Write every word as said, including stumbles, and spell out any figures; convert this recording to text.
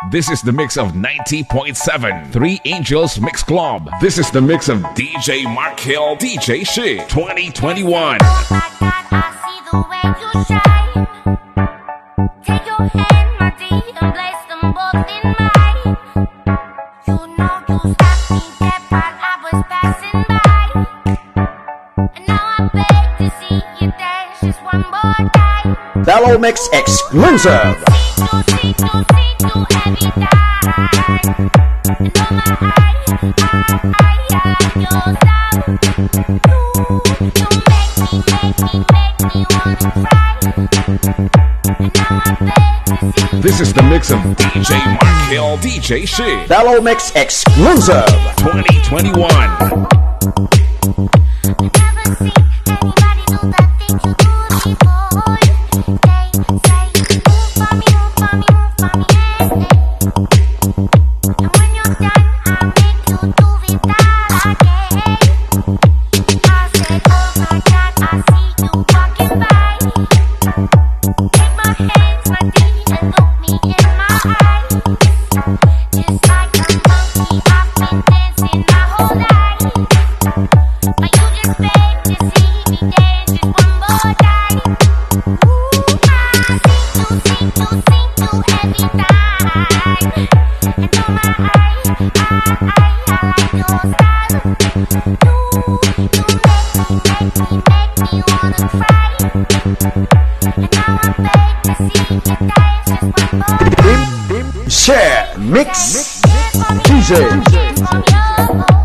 This is the mix of ninety point seven, Three Angels Mix Club. This is the mix of D J Mark Hill, D J Shi, twenty twenty-one. Oh my God, I see the way you shine. Take your hand, my dear, and place them both in mine. You know you stopped me dead while I was passing by. And now I beg to see you dance just one more time. Bellow Mix exclusive. See to, see to, see to every time. And on my eye, eye, eye, eye, your style. You, you make me, make me, make me wanna cry. And now I beg to see. This is the mix of D J Mark Hill, D J Shi, Bellow Mix exclusive. twenty twenty-one. I never seen anybody do the things you do before. They say, move for me, move for me, move for me, yeah. And when you're done, I'll make you do it again. I said, oh my God, I see you walking by. Take my hands, my dear, and look me in my eyes. Just like a monkey, I've been dancing my whole life. But you just beg to see me dance just one more time. Ooh, I sing to, sing to, sing to every time. And on my eye, I, I, I like your style. You, you make me, make me, make me wanna cry. And now I beg to see you dance just one more time. Share, mix, Dance for me, D J. dance for me, oh.